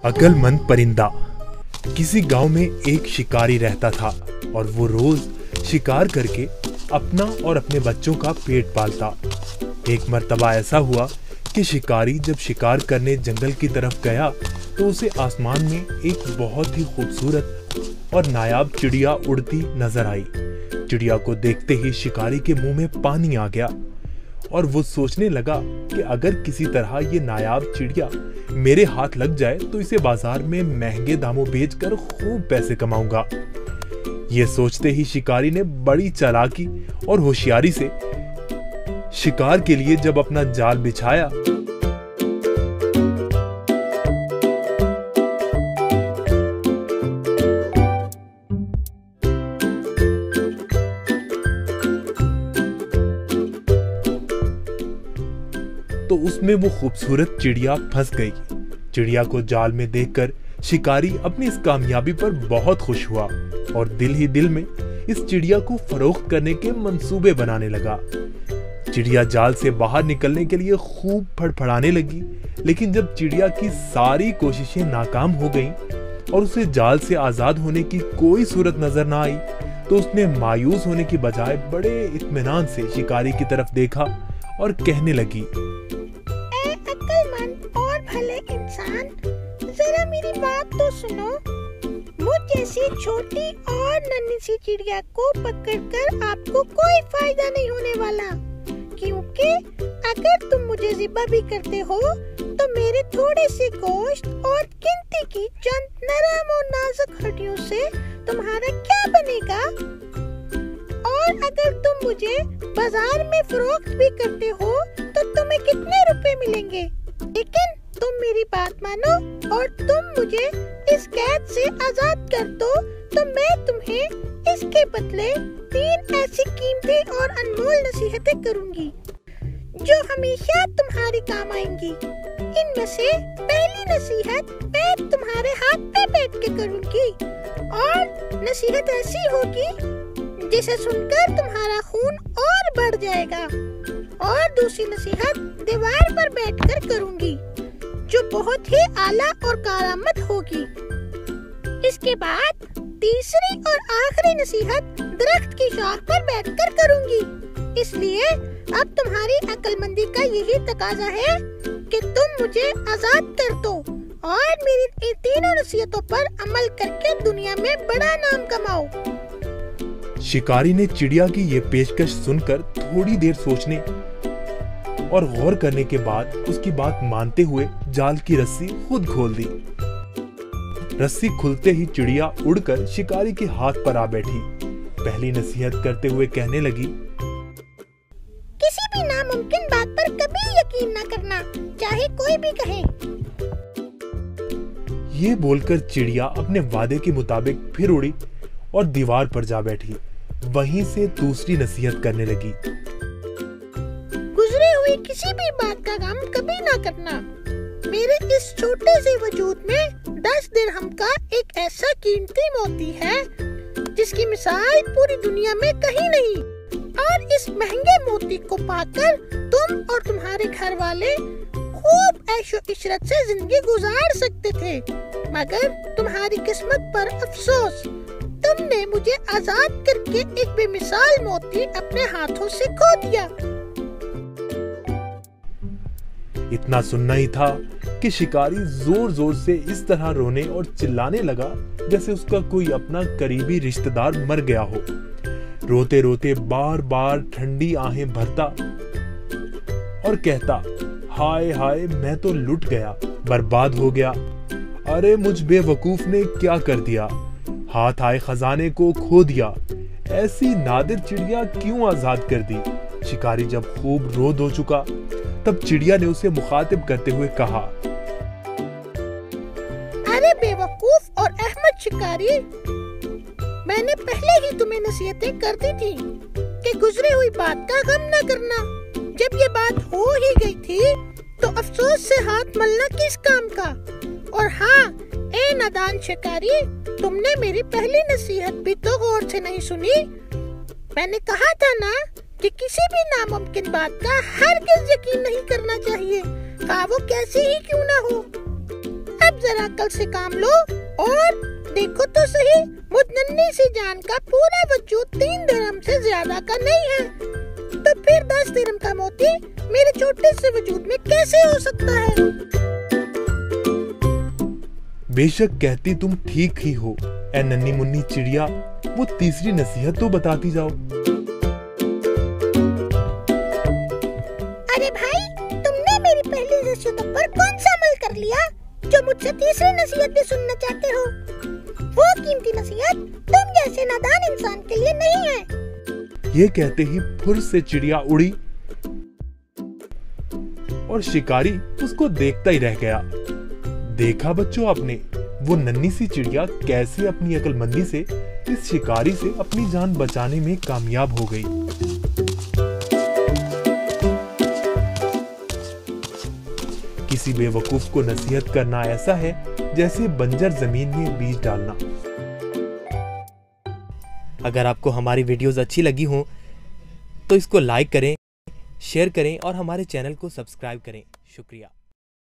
अक्लमंद परिंदा। किसी गांव में एक शिकारी रहता था और वो रोज शिकार करके अपना और अपने बच्चों का पेट पालता। एक मर्तबा ऐसा हुआ कि शिकारी जब शिकार करने जंगल की तरफ गया तो उसे आसमान में एक बहुत ही खूबसूरत और नायाब चिड़िया उड़ती नजर आई। चिड़िया को देखते ही शिकारी के मुंह में पानी आ गया और वो सोचने लगा कि अगर किसी तरह ये नायाब चिड़िया मेरे हाथ लग जाए तो इसे बाजार में महंगे दामों बेचकर खूब पैसे कमाऊंगा। ये सोचते ही शिकारी ने बड़ी चालाकी और होशियारी से शिकार के लिए जब अपना जाल बिछाया तो उसमें वो खूबसूरत चिड़िया फंस गई। चिड़िया को जाल में देखकर शिकारी अपनी इस कामयाबी पर बहुत खुश हुआ और दिल ही दिल में इस चिड़िया को फरोख्त करने के मंसूबे बनाने लगा। चिड़िया जाल से बाहर निकलने के लिए खूब फड़फड़ाने लगी, लेकिन जब चिड़िया की सारी कोशिशें नाकाम हो गईं और उसे जाल से आजाद होने की कोई सूरत नजर ना आई तो उसने मायूस होने की बजाय बड़े इत्मीनान से शिकारी की तरफ देखा और कहने लगी, और भले इंसान, जरा मेरी बात तो सुनो। मुझ जैसी छोटी और नन्ही सी चिड़िया को पकड़कर आपको कोई फायदा नहीं होने वाला, क्योंकि अगर तुम मुझे ज़िबा भी करते हो तो मेरे थोड़े से गोश्त और गिनती की चंद नरम और नाजुक हड्डियों से तुम्हारा क्या बनेगा। और अगर तुम मुझे बाजार में फरोख्त भी करते हो तो तुम्हें कितने रुपए मिलेंगे। लेकिन तुम मेरी बात मानो और तुम मुझे इस कैद से आजाद कर दो तो मैं तुम्हें इसके बदले 3 ऐसी कीमती और अनमोल नसीहतें करूंगी जो हमेशा तुम्हारे काम आएंगी। इनमें से पहली नसीहत मैं तुम्हारे हाथ पे बैठ के करूंगी और नसीहत ऐसी होगी जिसे सुनकर तुम्हारा खून और बढ़ जाएगा। और दूसरी नसीहत दीवार पर बैठकर करूंगी जो बहुत ही आला और कारामद होगी। इसके बाद तीसरी और आखिरी नसीहत दरख्त की शाख पर बैठकर करूंगी। इसलिए अब तुम्हारी अक्लमंदी का यही तकाजा है कि तुम मुझे आजाद कर दो और मेरी इन तीनों नसीहतों पर अमल करके दुनिया में बड़ा नाम कमाओ। शिकारी ने चिड़िया की ये पेशकश सुनकर थोड़ी देर सोचने और गौर करने के बाद उसकी बात मानते हुए जाल की रस्सी खुद खोल दी। रस्सी खुलते ही चिड़िया उड़कर शिकारी के हाथ पर आ बैठी। पहली नसीहत करते हुए कहने लगी, किसी भी नामुमकिन बात पर कभी यकीन न करना, चाहे कोई भी कहे। ये बोलकर चिड़िया अपने वादे के मुताबिक फिर उड़ी और दीवार पर जा बैठी। वहीं से दूसरी नसीहत करने लगी, गुजरी हुई किसी भी बात का गम कभी ना करना। मेरे इस छोटे से वजूद में 10 दिरहम का एक ऐसा कीमती मोती है जिसकी मिसाल पूरी दुनिया में कहीं नहीं। और इस महंगे मोती को पाकर तुम और तुम्हारे घर वाले खूब ऐशो इशरत से जिंदगी गुजार सकते थे, मगर तुम्हारी किस्मत पर अफसोस, तुमने मुझे आजाद करके एक बेमिसाल मोती अपने हाथों से खो दिया। इतना सुनना ही था कि शिकारी जोर जोर से इस तरह रोने और चिल्लाने लगा जैसे उसका कोई अपना करीबी रिश्तेदार मर गया हो। रोते रोते बार बार ठंडी आहें भरता और कहता, हाय हाय, मैं तो लुट गया, बर्बाद हो गया। अरे मुझ बेवकूफ ने क्या कर दिया, हाथ आए खजाने को खो दिया। ऐसी नादिर चिड़िया क्यों आजाद कर दी। शिकारी जब खूब रोद हो चुका तब चिड़िया ने उसे मुखातिब करते हुए कहा, अरे बेवकूफ और अहमद शिकारी, मैंने पहले ही तुम्हें नसीहतें कर दी थी कि गुजरी हुई बात का गम न करना। जब ये बात हो ही गई थी तो अफसोस से हाथ मलना किस काम का। और हाँ, ए नादान शिकारी, तुमने मेरी पहली नसीहत भी तो गौर से नहीं सुनी। मैंने कहा था ना कि किसी भी नामुमकिन बात का हरगिज़ यकीन नहीं करना चाहिए, वो कैसी ही क्यों ना हो। अब जरा अक्ल से काम लो और देखो तो सही, मुझ नन्ही सी जान का पूरा वजूद 3 दिरहम से ज्यादा का नहीं है, तो फिर 10 दिरहम का मोती मेरे छोटे से वजूद में कैसे हो सकता है? बेशक कहती तुम ठीक ही हो ए नन्ही मुन्नी चिड़िया, वो तीसरी नसीहत तो बताती जाओ। अरे भाई, तुमने मेरी पहली नसीहतों पर कौन सा अमल कर लिया जो मुझसे तीसरी नसीहत भी सुनना चाहते हो? वो कीमती नसीहत तुम जैसे नादान इंसान के लिए नहीं है। ये कहते ही फुर से चिड़िया उड़ी और शिकारी उसको देखता ही रह गया। देखा बच्चों आपने, वो नन्ही सी चिड़िया कैसे अपनी अक्लमंदी से इस शिकारी से अपनी जान बचाने में कामयाब हो गई। किसी बेवकूफ को नसीहत करना ऐसा है जैसे बंजर जमीन में बीज डालना। अगर आपको हमारी वीडियोस अच्छी लगी हो तो इसको लाइक करें, शेयर करें और हमारे चैनल को सब्सक्राइब करें। शुक्रिया।